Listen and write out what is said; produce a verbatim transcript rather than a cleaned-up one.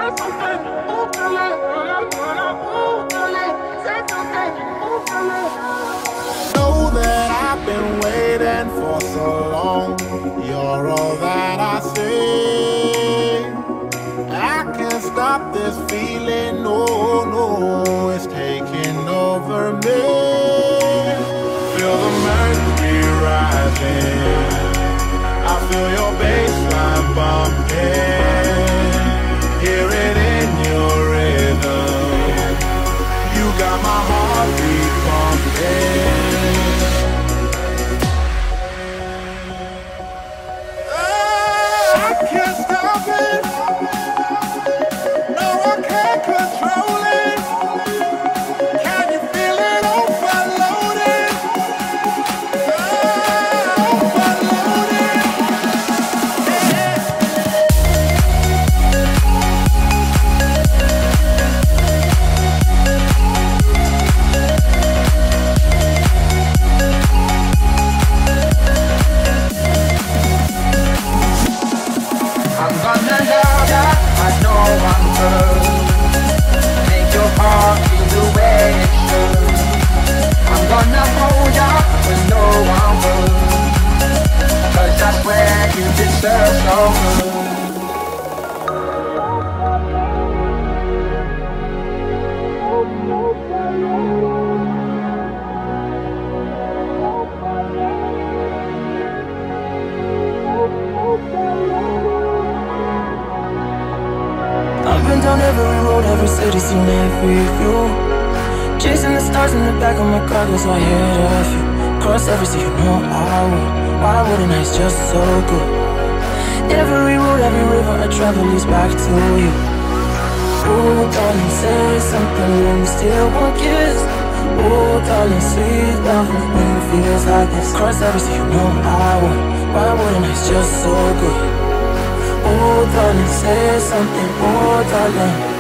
Know that I've been waiting for so long. You're all that I see. I can't stop this feeling, no, no, it's taking over me. Feel the mercury rising, I feel your bassline bumping. Hear it in your rhythm, you got my heartbeat pumping. Oh, I can't stop it, no, I can't control it. Can you feel it overloading? Oh, overloading. I'm gonna love ya, I know I'm good. Make your heart feel the way it should. I'm gonna hold ya when no one will, 'cause I swear you deserve so good. I've been down every road, every city, seen every view. Chasing the stars in the back of my car, cause I hit a few. Cross every sea, you know I would. Why wouldn't I? It's just so good. Every road, every river I travel leads back to you. Oh, darling, say something when we still won't kiss. Oh, darling, sweet love when it feels like this. Cross every sea, you know I would. Why wouldn't I? It's just so good. Oh, darling, say something, oh, darling.